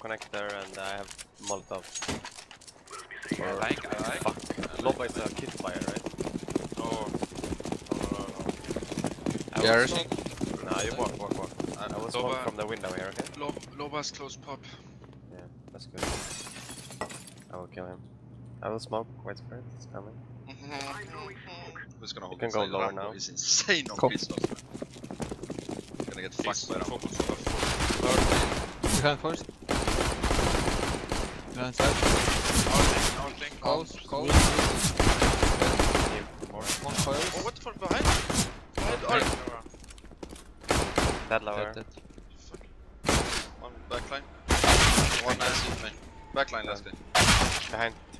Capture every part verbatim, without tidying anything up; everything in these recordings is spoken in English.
connector and I have Molotov. I like, I like. Fuck. Loba is a kit fire, right? No. No, no, no. I Yeah, was rushing. smoke. No, you walk, walk, walk. I, I will smoke from the window here, okay? Lob Loba's close pop. Yeah, that's good. I will kill him. I will smoke. White spread, it's coming. Who's gonna hold You can go inside? lower Rambo now. is insane on Cool. pistols. Gonna get fucked by Rambo. Behind first. Behind side. Coast, coast. One coils. Oh, what the fuck behind? Behind Okay. arc. That lower. Dead, dead. Fuck. One backline. One nice hit main. Backline last guy. Behind two.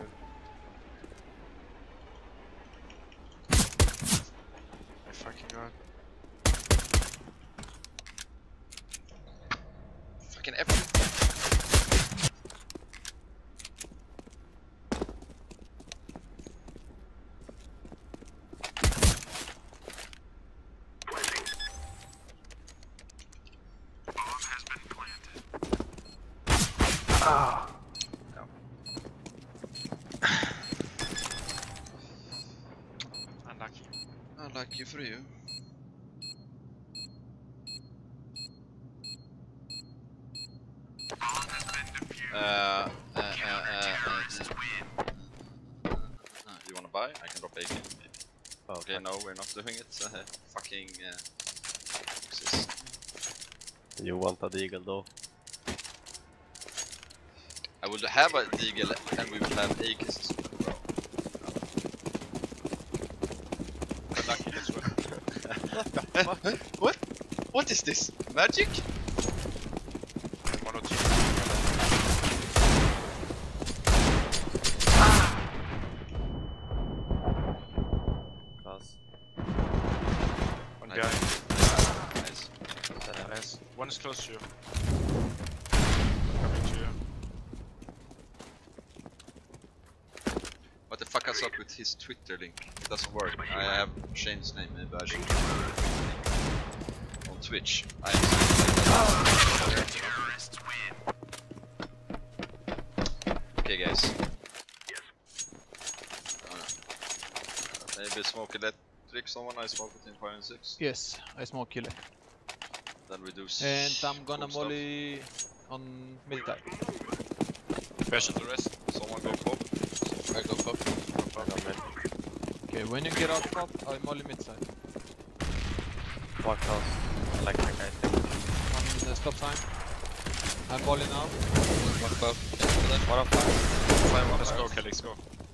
My fucking god. Fucking every. Ah. No. Unlucky. Unlucky for you. Uh, uh, uh, uh, uh, uh, you wanna buy? I can drop A K. Oh, okay, no, we're not doing it. Uh, fucking. Uh, Xizt. You want a deagle though? I would have a deagle and we would have A Ks. Bro. Lucky as well. What? What is this? Magic? One or two. Class. One Nice. guy. Nice. Nice. One is close to you. Coming to you. What the fuck is up with his Twitter link? It doesn't work. I have changed his name, maybe I should on Twitch. I am okay guys. Uh, maybe smoke electric someone, I smoke between five and six. Yes, I smoke killer. Then we do And I'm gonna cool molly on mid side. Pressure to rest. Someone go pop. I go pop. I got mid. Okay, when you get out pop, I molly mid side. One close. I like that guy. On the stop sign. I'm molly now. One pop. One of five. Five, one. Let's go, okay, let's go.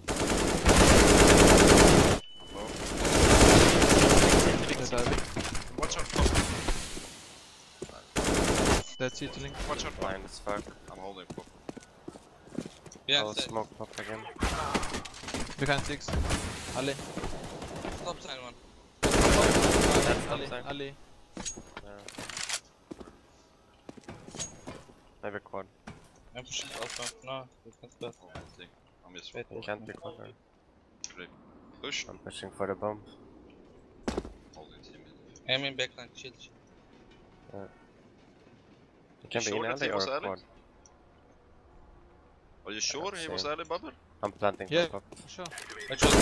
Watch out, pop. That's it, link. Watch out, pop. Blind as fuck. I'm holding pop. Yeah, I'll smoke pop again. Behind six. Ali. Top side one. That's Ali. upside. Ali. Yeah. Maybe quad. I'm pushing also. No, it's not that. Oh, I think. I'm just Wait, It can't be quad. Right? Great. Push. I'm pushing for the bomb. Holding team in. I'm in backline, chill. chill. It can be Sure in that alley he or was alley? quad. Are you sure he was alley, Bubber? I'm planting Yeah. for pop. Sure. I chose.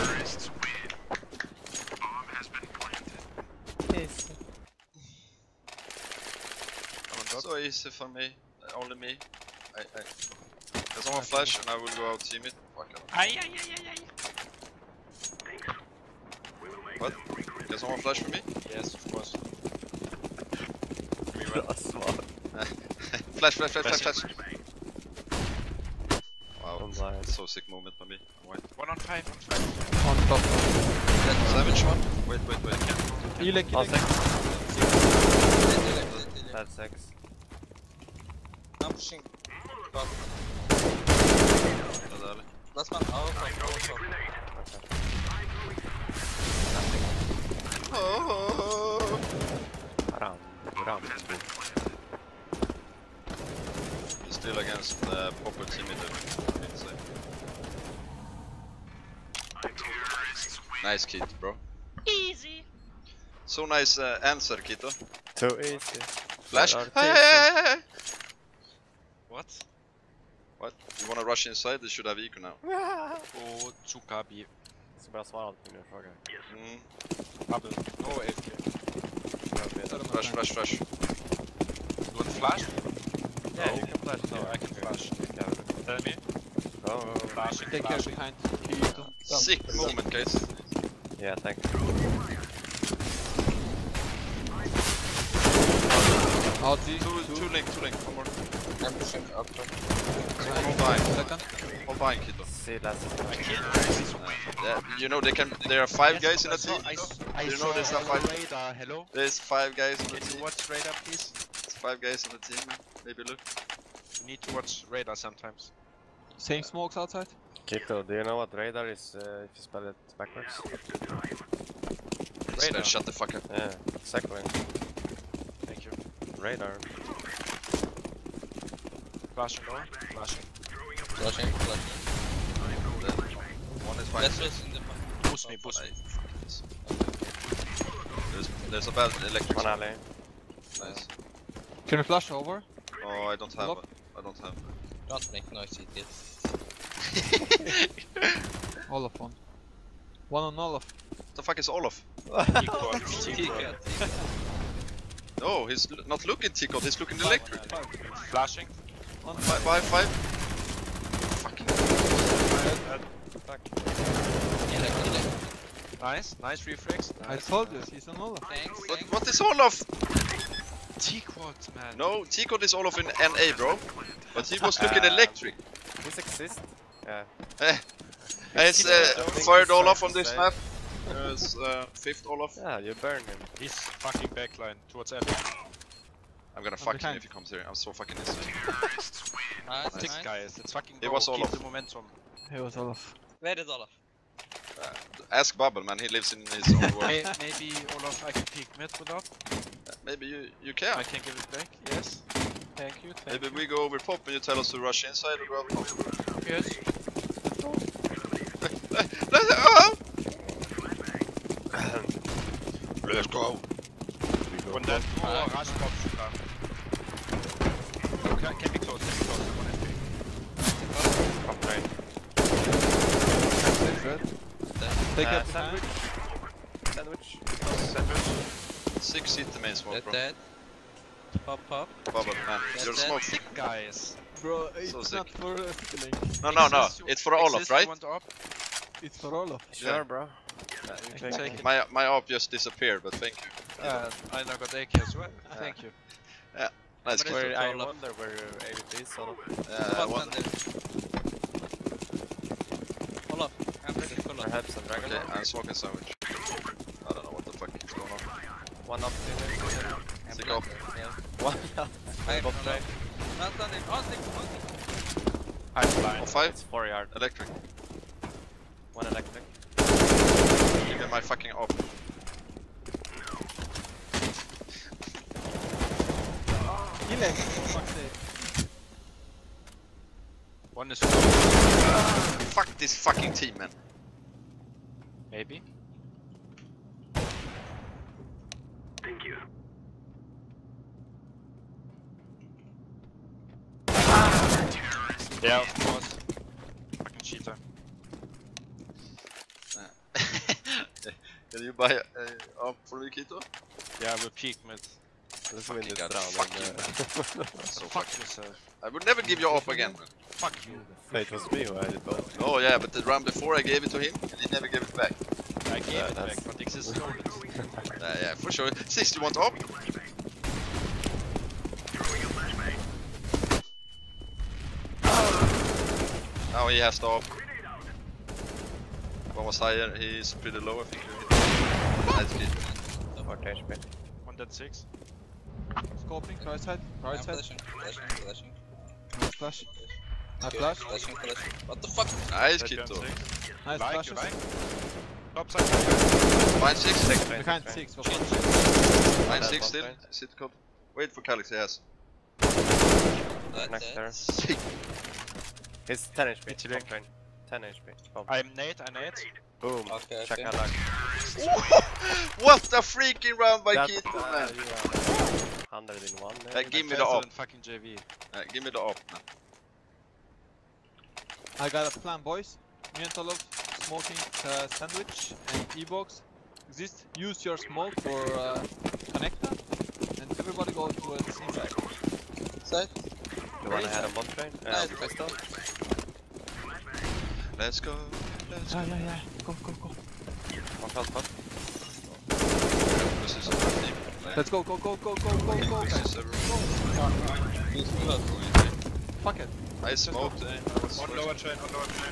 So easy for me. Uh, only me. I, I. Can someone flash and I will go out team it? Fuck it. Ay, ay, ay, ay, ay. What? Can someone flash for me? Yes, of course. Smart. Flash, flash, flash, flash, flash. Wow, I'm blind. so sick moment for me. I'm white. One on five, on five. On top. Savage one. Wait, wait, wait. Elek, All Elek. six. That's six. I'm pushing. Top. That's alley. Last one, out, out, out. Oh. Ram. Ram. He's still against the uh, proper team in the inside. Nice kid, bro. Easy. So nice uh, answer, Kito. Too easy. Flash. There are Hey, two hey, hey, hey. What? What? You wanna rush inside? They should have eco now. Och Tsuka B. Jag ska bara svara allting nu, fråga. Mm. Bubble. No A F K. Flash, flash, flash. You want flash? Yeah, you can flash. No, I can flash. Yeah. Tell me. Go, go, go. Flashing, Take care flashing. behind. Kito. Sick moment, guys. Yeah, thanks. Out Z. Two, two link, two link. One more. I'm pushing up. Hold behind. Second. Hold behind, Kito. See, last is I killed. Yeah, you know they can. There are five Yes, guys in I the saw- team. I, s- I You know saw there's not on the five- radar. Hello. There's five guys in the Can you team. watch radar, please? There's five guys in the team. Maybe look. You need to watch radar sometimes. Same smokes outside. Kito, do you know what radar is uh, if you spell it backwards? Radar. Shut the fuck up. Yeah, second. Thank you. Radar. Flashing door. Flashing. Flashing, flashing. One is fine. Let's just in the front. Push me, push me. There's, there's a bad electric. One alley. Nice. Can we flash over? Oh, I don't have. Lock. I don't have. Don't make noise, idiot. Olaf one. One on Olaf. What the fuck is Olof? Ticket. No, he's l- not looking T-code, he's looking electric. Flashing. Five, five, five. Fucking. Elect, elect. Nice, nice reflex. I Nice. told you, he's on Olaf. Thanks, What, thanks. what is Olof? T-quad, man. No, T-code is Olof in N A, bro. But he was looking electric. This exists? Yeah. Eh. It's uh, third Olof on this map. It's uh, fifth Olof. Yeah, you burn him. He's fucking backline towards L. I'm gonna fuck him behind. if he comes here. I'm so fucking insane. Nice, Six nice. guys. It's fucking It go. was Keep Olaf. the momentum. He was Olaf. Where is Olaf? Uh, ask Bubble, man. He lives in his own world. May- Maybe Olaf, I can peek mid without. Uh, Maybe you you can. I can give it back. Yes. Thank you. Thank Maybe we go over pop and you tell us to rush inside or go over top. you. Yes. Let's go. One dead. Oh, rush pop. Can, can be close. Can be close. One F P. Pop train. Take Uh, it behind. Sandwich. Sandwich. Six hit the main smoke, Dead, bro. dead. Pop, pop. Bubble, man. Dead, You're dead. smoke. Sick guys. Bro, it's So not sick. for uh, Citylink. No, no, no. Exist, you- It's for Olaf, exist, you right? want up? It's for Olaf. Sure, Yeah. bro. You can take it. My my op just disappeared, but thank you. Uh, I now got A K as well. Yeah. Thank you. Nice But kill. it's- Where, I Olaf. wonder where your A V P is, sort of. Uh, Olaf, one, and Olaf, I'm ready for Olaf. Perhaps a dragon. okay, I'm smoking sandwich. I don't know what the fuck is going on. One up there. I'm Sick black. op. Yeah. One up. I Pop have train. Not on him. On him, on him. I'm blind. Oh, five? It's four yard. Electric. One electric. Give me my fucking op. Elect, for fuck's sake. One is Fuck this fucking team, man. maybe. Yeah, of course. Fucking cheater. Can you buy a uh, op for me, Kito? Yeah, we'll peek mid. Let's win this God, round. fuck and, you, uh, So Fuck fuck. yourself. I would never give you op again, man. Fuck you. Wait, it was me who had it both. Oh yeah, but the round before I gave it to him, and he never gave it back. I gave Yeah, it that's- back, but Xizt stole it. Uh, yeah, for sure. Xizt, you want op? Now he has the op. One was higher, he's pretty low, I think. Nice kid. Four H P. One dead six. Scoping, right side, I'm right side. flashing, flashing, flashing. Nice flash. Nice Good, flash. flashing, flashing. What the fuck? Nice Dead kid behind though. six. Nice Like, flashes. you like? Top side. Fine six. Six train. Behind train. six, for Shit, fuck's shit. sake. Fine That's six one still. train. Sit code. Wait for Calix, yes. Dead, Next dead. there. Sick. It's ten H P. It's Top link. train. ten H P. Bomb. I'm Nate, I Nate. Boom. Okay, Check okay. out luck. What a freaking round by That, Kito, uh, man. you are- Hundred in one. Hey, Maybe. give me the Faster op. than fucking J V. Uh, give me the op, man. I got a plan, boys. Me and Olof smoking uh, sandwich and E-box. Xizt, use your smoke for uh, connector, and everybody go towards inside. Side. You wanna head on bomb train? Uh, Nice. pistol? Let's go. Let's Yeah, go. yeah, yeah. Go, go, go. One fast pop. This is a team. Let's go, go, go, go, go, go, go. This guys. is a Use blood. Fuck it. I smoked. eh, I was On first. lower train, on lower train.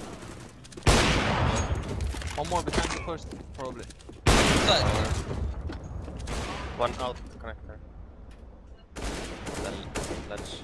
One more behind you first, probably. Side. One out connector. Then let's.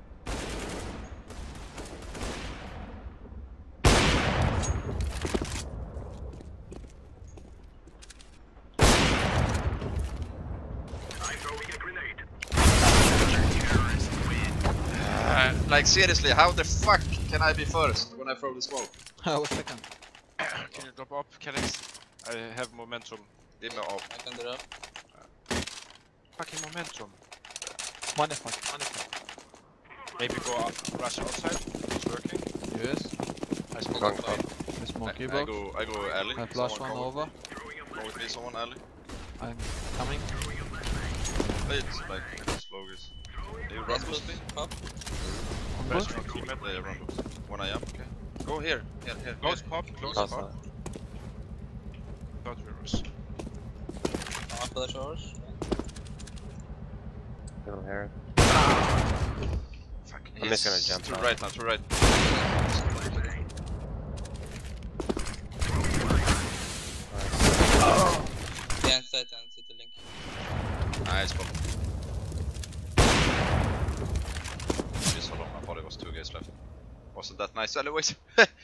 Uh, like seriously, how the fuck can I be first when I throw the smoke? I was second. Can you drop up, Calyx? I have momentum. Give me op. I can drop. Fucking momentum. Money fuck, money fuck. Maybe go up, rush outside. It's working. Yes. I smoke Going outside. I I, smoke I E-box. go, I go alley. I flash Someone one come over. with me. Come with me, someone alley. I'm coming. Wait, like slow guys. Do you run Let's boost me? Pop. On Flash bush. on teammate. Yeah, run boost. When I am, okay. Go here, here, here. Close here. pop, close Close pop. out. Third reverse. I'll flash ours. Middle here. Fuck. I'm just gonna jump To out. right now, to right. Yeah, side and city link. Nice pop. Just hold on, I thought it was two guys left. Wasn't that nice anyways?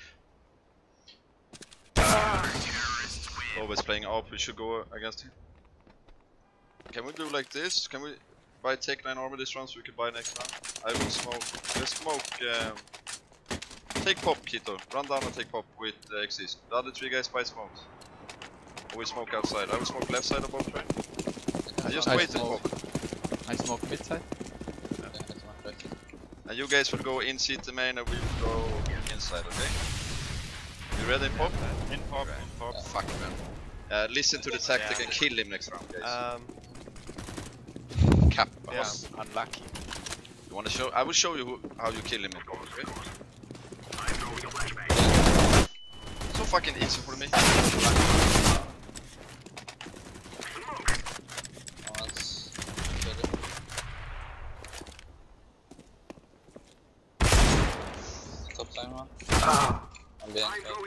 Always playing up, we should go against him. Can we do like this? Can we buy Tech nine armor this round so we can buy next round? I will smoke. Let's smoke. Um, take pop, Kito. Run down and take pop with uh, Xizt. The other three guys buy smokes. Or we smoke outside. I will smoke left side of bomb train. I just I wait and smoke. pop. I smoke mid side. Yeah, that's not right. And you guys will go in city main and we will go inside, okay? You ready, pop? In pop, in pop. Oh, fuck, man. Uh, listen to the tactic and kill him next round, guys. Um, Cap. Yeah, Was- unlucky. You wanna show? I will show you who, how you kill him in pop, okay? So fucking easy for me. Once. Ready. Top timer. I'm behind side.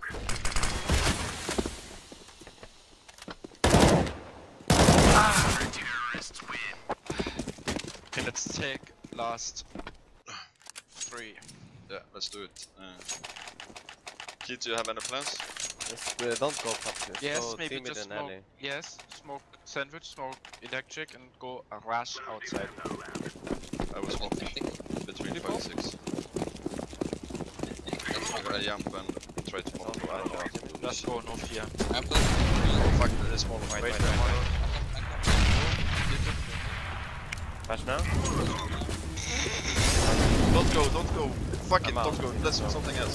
Okay, let's take last three. Yeah, let's do it. Uh, Kid, do you have any plans? just, uh, don't go top here. Yes, go maybe team just in smoke. alley. Yes, smoke sandwich, smoke electric, and go a rush outside. I will smoke between five and six. I'm gonna jump and try to pop. I don't know what to do. Just go, no fear. I'm playing. Oh fuck, there is small Wait, wait, wait, wait. Flash now? Don't go, don't go. Fuck it, I'm out. don't go. Let's do something else.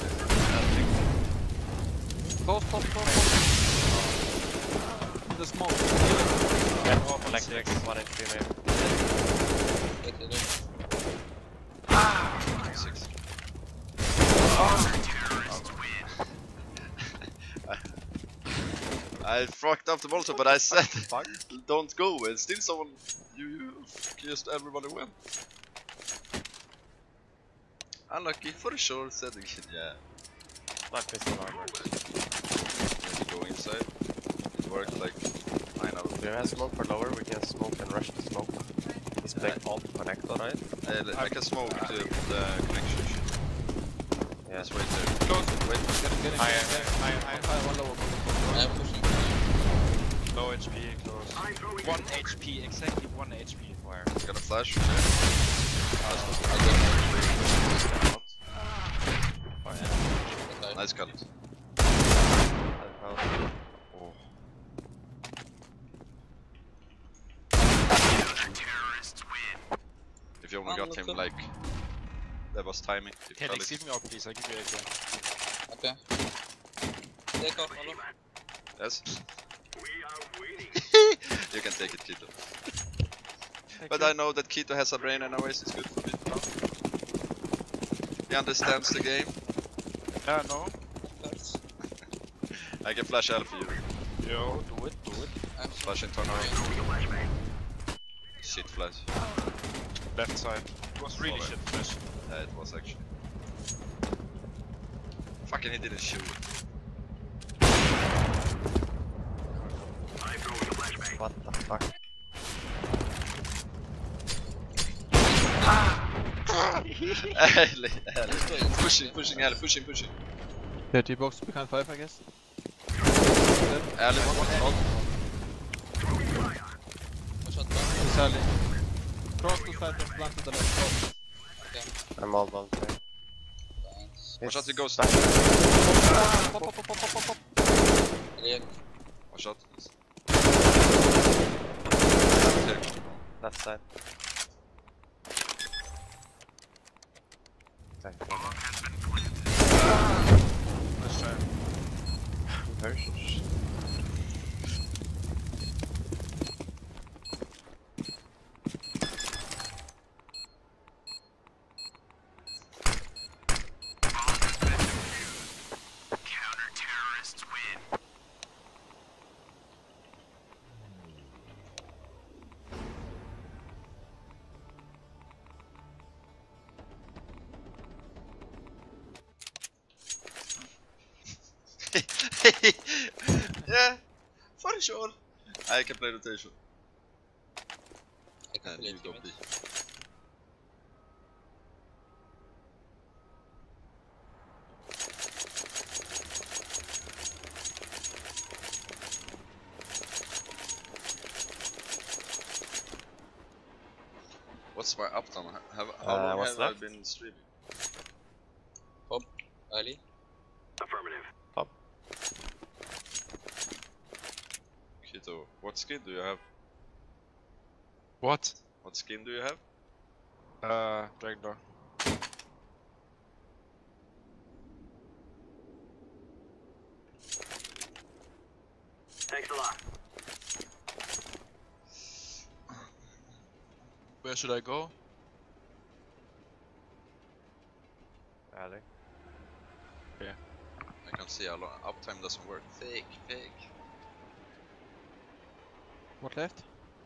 Close, close, close, close. In the smoke. Yeah, oh, electric, one H P maybe. Get it in. Six. I fucked up the Molotov, but I said don't go, and still someone, you, you just everybody went. Unlucky for the sure, said again, yeah. My pistol armor. Maybe go inside. It worked like nine out of Do you have smoke for lower? We can smoke and rush the smoke. It's Yeah. big alt connector, right? I, I can smoke to the connection. Yeah. Let's wait there. Close. Wait. Get him, get him. Higher, get him. higher, higher. High, one lower. I'm pushing. Low H P, close. One H P, exactly one H P. Wire. Got a flash. I'll get Out. Nice cut. Oh. one got him two. like... That was timing. If Helix, Felix- give me up please, I give you a game. Okay. Take off, Olof. Yes? You can take it, Kito. But I know that Kito has a brain anyways, it's good for me. He understands the game. Yeah, no. First. I can flash L for you. Yo, do it, do it. I'm Flash and turn around. Shit flash. Left side. It was really Alright. shit flash. Yeah, it was actually. Fucking he didn't shoot. What the fuck? Ärlig, ärlig. Pushing, pushing, ärlig, pushing, pushing. Yeah, T-box behind five, I guess. Ärlig, one, one, one. Push out back. It's early. Cross to side and plant to the left. I'm all down there. Thanks. Watch out, he goes back. down. Pop, pop, pop, pop, pop, pop. Lek. Watch out. Left side. Sorry. Let's try. Versions. Yeah, for sure. I can play rotation. I can And play you go teammate. B. What's my uptime? Have, how Uh, long what's have left? I been streaming? Ali. Kito, what skin do you have? What? What skin do you have? Uh, Dragdor. Where should I go? Alley. I can see how long uptime doesn't work. Fake, fake. What left?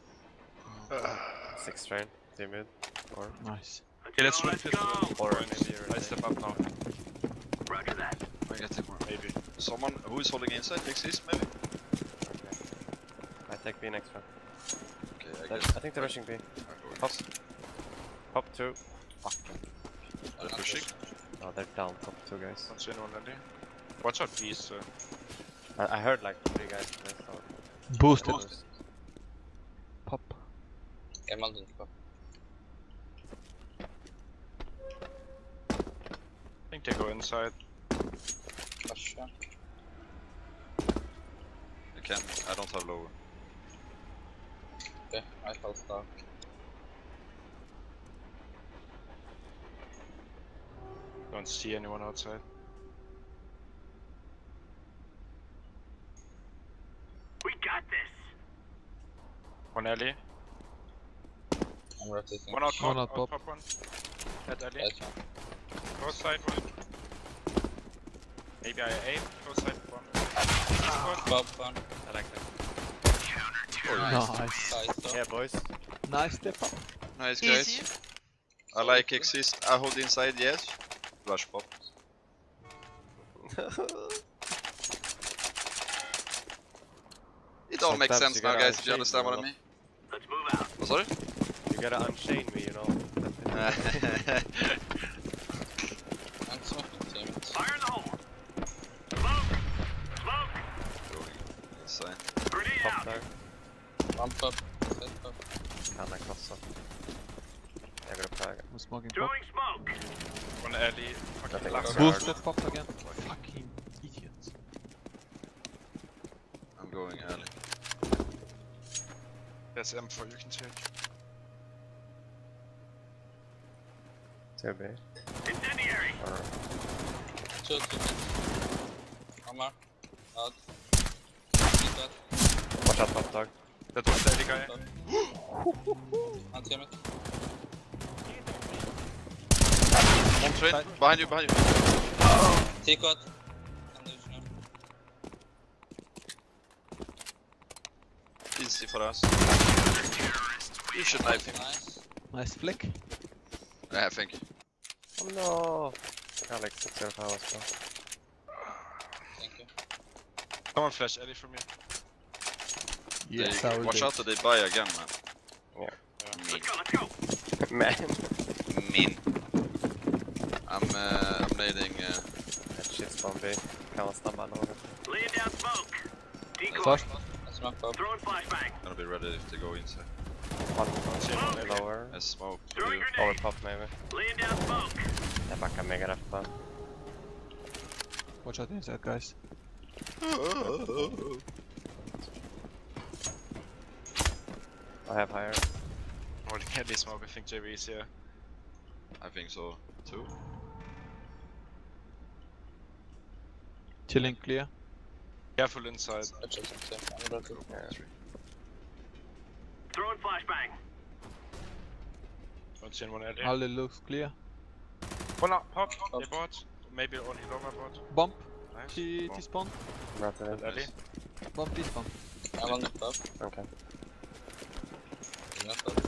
Six train. Two mid. Or. Nice. Okay, let's run pistol. Or Points. maybe you're I step up now. I get it. Maybe. Someone who is holding inside? Xizt maybe? Okay. I take B next one. Okay, I They're- guess. I think they're rushing B. I'm going Pop. next. Pop two. Fuck. They're pushing. Oh, they're down. Top two guys. Don't see anyone ready. Watch out, please. Uh, I, I heard like three guys. But I thought. Boosted. Boost. Pop. Gammal inte kvar. I think they go inside. Farsa. I can. I don't have lower. Okay, I fell down. Don't see anyone outside. We got this. One alley. I'm rotating. One out One pop. out Out pop. pop one. At alley. Right now. Go side one. Maybe I aim. Go side one. Bob one. I like that. Nice. Side Yeah, boys. Nice step up. Nice guys. I like Xizt. I hold inside, yes. Flash pop. It all makes Sometimes sense you now, gotta guys, if you unchain understand what I them, mean. Let's move out. What, sorry? You gotta unchain me, you know. I'm smoking teammates. Fire in the hole. Smoke. Smoke. Going inside. Grenade Pop out. there. One pop. Side pop. Kan jag krossa? Jag går upp höger. I'm smoking pop. Throwing smoke. One alley. Fucking Nothing last left. round. Boosted pop again. Fucking idiot. I'm going alley. There's M four you can take. Two B. Incendiary. Or Two, two mid. One more. Out. Mid that. watch out, top dog. That was the guy. One team it. One train. Behind you, behind you. Take out. Conditioner. Easy for us. You should knife him. Nice. Nice flick. Yeah, I think. Oh no! Alex, it's your power spell. Thank you. Someone flash Ellie from here. Yes, They- I will watch do. out that they buy again, man. Let's go, let's go. Man! Mean. I'm, uh, I'm nading, uh, That shit's bomb B. Kan man snabba någon? Laying down smoke. Decoy. Flash. I smoke up. Throwing flashbang. gonna be ready to go inside. One one lower. As smoke. Throwing Over grenade. top maybe. Laying down smoke. Jag backar mega rätt på. Watch out inside, guys. I have higher. Or the Kelly smoke, I think J B is here. I think so, too. Chilling clear. Careful inside. I check some team. I'm ready. Yeah. Throwing flashbang. One chin, one Ellie. All it looks clear. One up, pop. Pop. They bought. Maybe only lower bot. Bump. Nice. T, Bomb. T spawn. Right in. Ellie. Bump, T spawn. I'm on the top. Okay. I'm not top.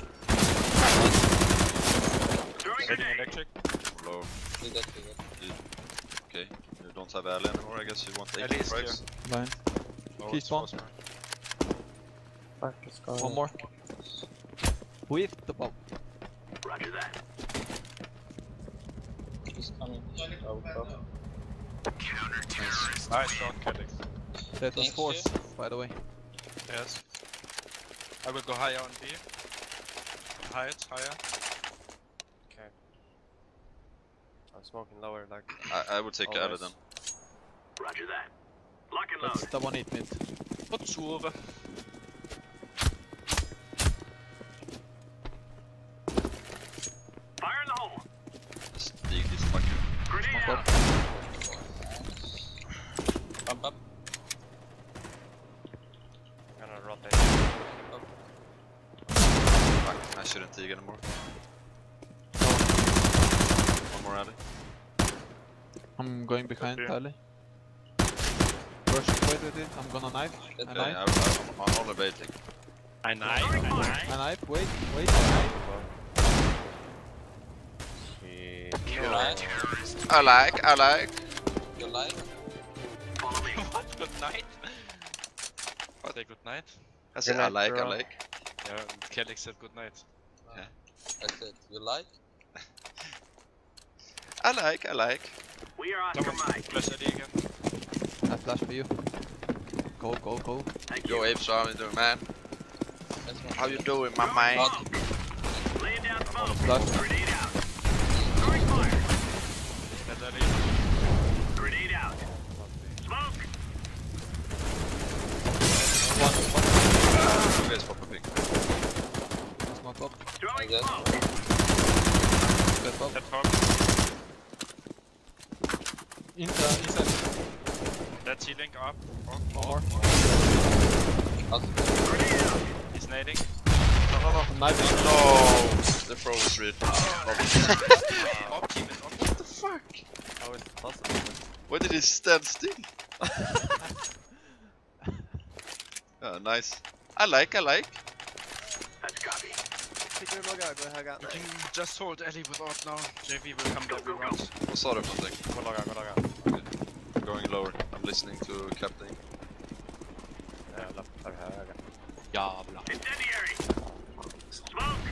Throwing Setting grenade. electric. Low. Do that, do that. Okay. You don't have Ellie anymore, I guess you want Ellie eight is strikes. Blind. Oh, T it's spawn. fast, man. Fuck, it's going. One more. With the bomb. Roger that. He's coming. Oh, top. Nice shot, Kelly. That was Thanks, force, by the way. Yes. I will go higher on B. Height, higher. Okay. I'm smoking lower, like. I, I would take Ellie Always. then. Roger that. Lock and That's load. the one eight mid. På kurve. Fire in the hole. Just dig this fucking. Grenade Smoke out. Pump up. I'm gonna rotate. Fuck, I shouldn't dig anymore. One more Ellie. I'm going behind Okay. Ali. Rush, wait, wait, wait. I'm gonna knife. That A Yeah, knife. I, I'm, I'm only baiting. I knife, Throwing I fire. A knife. Wait, wait. A knife. Shit. You like? I like, I like. You like? Follow me. What? Good night? What? Say good night? I said Good I night, like, I bro. like. Yeah, Kelly said good night. I said, you like? I like, I like. We are Oscar Someone Mike. flash Ellie again. I flash for you. Go, go, go. Thank Yo, you. Abe, so how you doing, man? That's my How you doing, my Throwing man? smoke. Laying down smoke. Flash. Grenade out. Throwing fire. That Ellie. Grenade out. Smoke. One, one. You guys pop a pick. Smoke up. Throwing guess. smoke. Step up. That pop. In, uh, inside. That healing up. Oh, One more. Hospital. Grenade out. he's nading. No, no, no. Knife. No! The throw was real. Op team is on. What the fuck? How is it possible? Why did he stand still? Oh, nice. I like, I like. That's copy. Fick du logga? Gå höga. You can just hold Ellie with art now. J V will come back around. Vad sa du för någonting? Gå logga, gå logga. Going lower. I'm listening to captain. Jävla för höga. Jävlar. Incendiary. Smoke.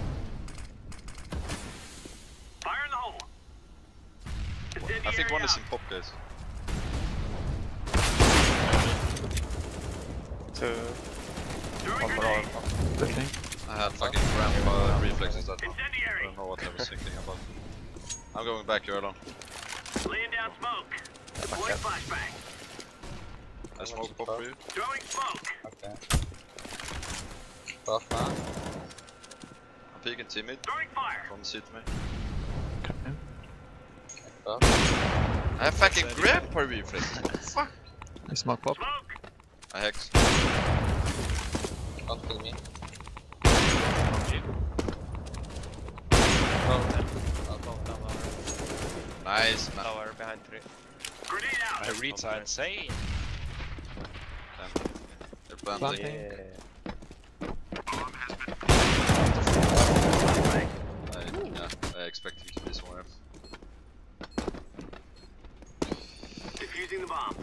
Fire in the hole. Incendiary I think one is out. in pop, guys. Two. Throwing One more grenade. over. Okay. I had fucking grandpa reflexes that I Incendiary. don't know what I was thinking about. I'm going back, you're alone. Laying down smoke. Deploying flashbang. I smoke pop for you. Throwing smoke. Okay. Buff man. I'm peeking timid. Throwing fire. From the seat to me. Pop. I have fucking grab per reflex. Fuck. I smoke pop. I hex. Don't kill me. I'll go tower. Nice. Nice. Tower behind three. Grenade out. My reads are insane. They're planting. Planting. I, yeah, I expect him to be somewhere. Defusing the bomb.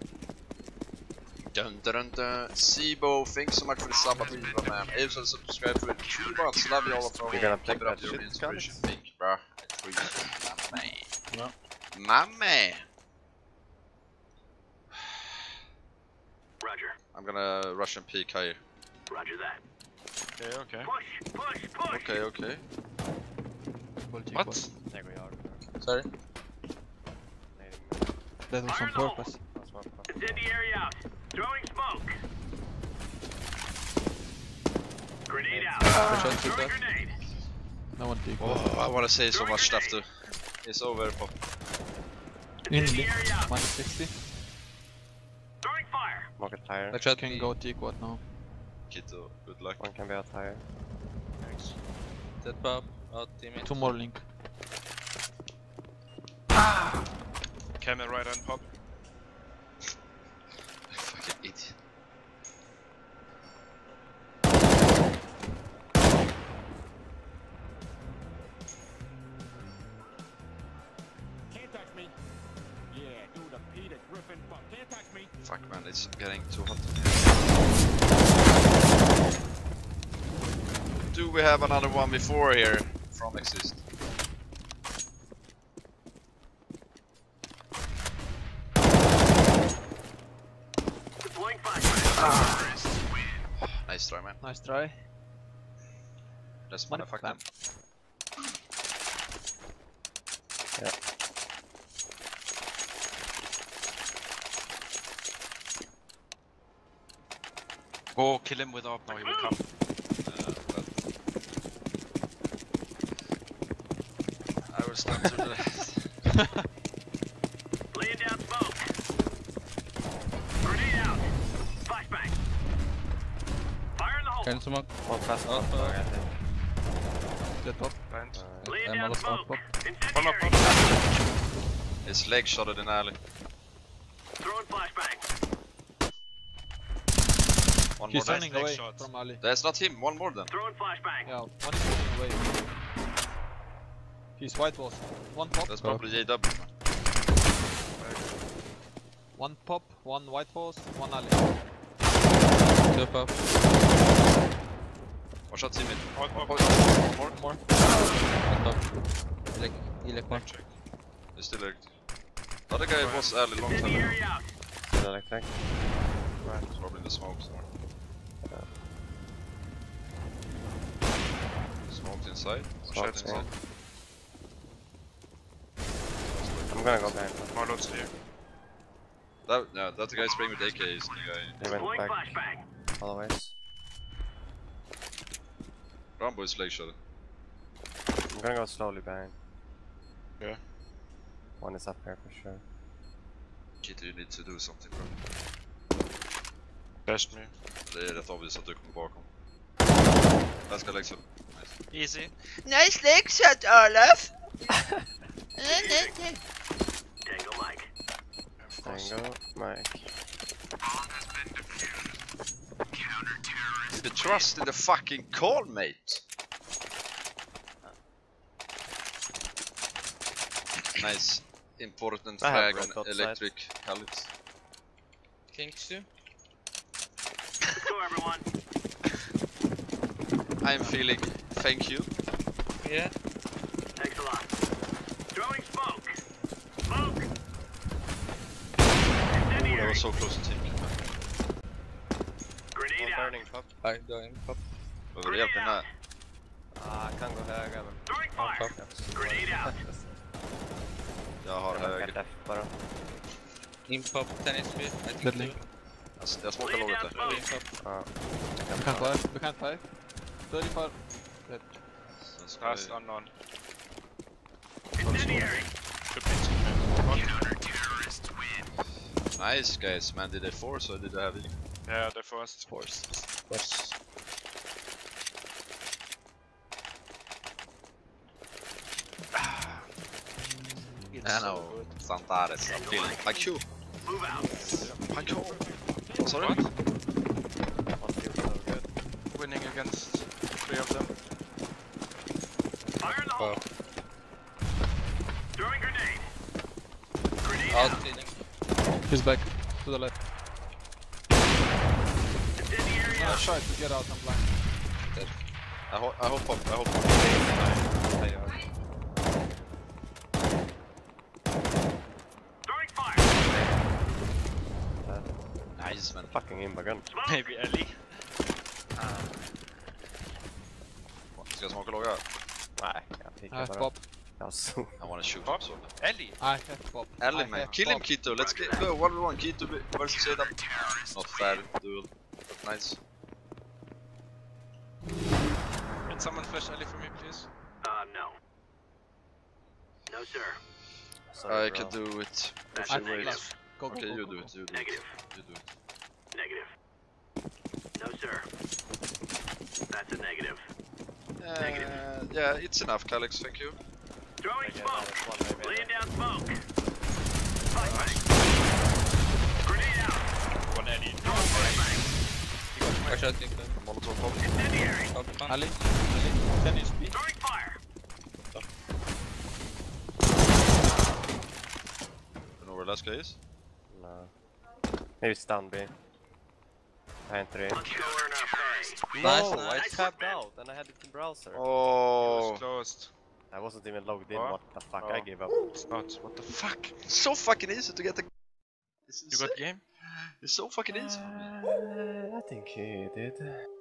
Dun dun dun. Sibo, thanks so much for the sub, man. Also subscribe for the two months. Love you all from You're gonna Keep pick it up, that your shit, inspiration. Scott? Thank you, bro. I appreciate it, my man. Yeah. My man. Roger. I'm gonna rush and peek higher. Roger that. Okay, okay. Push, push, push. Okay, okay. What? There we are. Sorry. That was on purpose. Incendiary out. Throwing smoke. Grenade out. Push out, push Throwing out. grenade. No one peek. Oh, I wanna say so much stuff too. It's over, pop. In the Incendiary out. minus sixty. Throwing fire. Market tire. Watch out. Can go T quad now. Kito, good luck. One can be out tire. Thanks. Dead pop. Out teammate. Two more link. Camel right on pop. Fucking idiot. Can't touch me. Yeah, do the Peter Griffin bump. Can't touch me. Fuck man, it's getting too hot. Do we have another one before here from Xizt? Deploying fire. Nice try, man. Nice try. Let's Money motherfuck plan. them. Go kill him with up now, he will come. Uh, but I will stand to the left. Laying down smoke. Grenade out. Flashbang. Fire in the hole. Can smoke. One fast Oh, pop, oh. I think. Dead top. Plant. Laying I'm down all smoke. pop. One up, Incendiary. one His leg shotted in alley. Throwing flashbang. One He's more. nice running leg away shot. from Ali. That's not him. One more then. Throwing flashbang. Yeah, one is running away. He's white walls. One pop. That's probably J W. One pop. One white walls. One Ali. Two pop. One shot teammate. One pop. One more. One more. One pop. Elec. Elec one. Check. He's still there. The other guy was alley long time ago. Incendiary out. Still electric. It's probably in the smoke somewhere. Smoked inside. One shot Smoked inside. I'm gonna go back. More loads here. That, yeah, that guy spraying with A K is the guy. He went Deploying back flashbang. all the ways. Rambo is leg shot. I'm gonna go slowly behind. Yeah. One is up here for sure. Kitty, you need to do something bro. Best me. Det är rätt obvious att du kommer bakom. Jag ska läxa. Nice. Easy. Nice leg shot, Olaf. Tango Mike. Of course. Tango, Mike. The trust in the fucking call, mate. Nice. Important I have frag red on dot electric pellets. Kings two. Let's go, everyone. I'm feeling thank you. Yeah. Thanks a lot. Throwing smoke. Smoke. Oh, that Incendiary. was so close to team. Grenade One out. burning pop. I going pop. Behöver hjälp den här. Ah, kan gå höger men... Throwing fire. Grenade out. Jag har Jag har höger. F bara. In pop. ten H P. I think Dead two. link. Jag, jag smakar Laying låget down där. In smoke. pop. Ja. Behind five. Behind five. thirty-five. Dead. Sen ska Last vi... unknown. Incendiary. Should be. Nice guys, man. Did they force or did they have it? Yeah, they forced. Force. Force. I know. Santares, I'm feeling like you. Like you. Sorry? What? One feels so good. Winning against three of them. Fire in the Oh. hole. Throwing grenade. Grenade Out out. cleaning. He's back to the left. Incendiary I out. tried to get out, I'm blind. I, ho I hope up, I hope up. They are. Throwing fire. Nice man. Fucking inbaggen. Smoke. Maybe Ellie. Ska jag smaka låga? Nej, jag I pikar have bara. pop. Jag såg. I wanna shoot Pop? so. Ellie? I have pop. Ellie I man, have kill him pop. Kito, let's get go, one v one, Kito versus Adam. Not fair duel, but nice. Can someone flash Ellie for me, please? Uh, no. No, sir. Sorry, I bro. can do it. That's I a negative. flash. Go, go, Okay, go, you go, do go. it, you do it. Negative. You do it. Negative. No, sir. That's a negative. Uh, yeah, it's enough, Calix, thank you. Throwing Okay, smoke. minus one maybe. Laying down smoke. Flashbang. Grenade out. One Ellie. Throwing flashbang. Watch out, think Molotov pop. Incendiary. Top one. Ali, Ali, ten H P. Throwing fire. You know where last guy is? No. Maybe it's down B. I ain't three. Let's go earn our pay. No, Nice, I nice. tabbed out and I had it in browser. It Oh, was closed. I wasn't even logged in. Oh. What the fuck? Oh. I gave up. It's not. What the fuck? it's so fucking easy to get the. It's You insane. got game? It's so fucking easy. Uh, I think he did.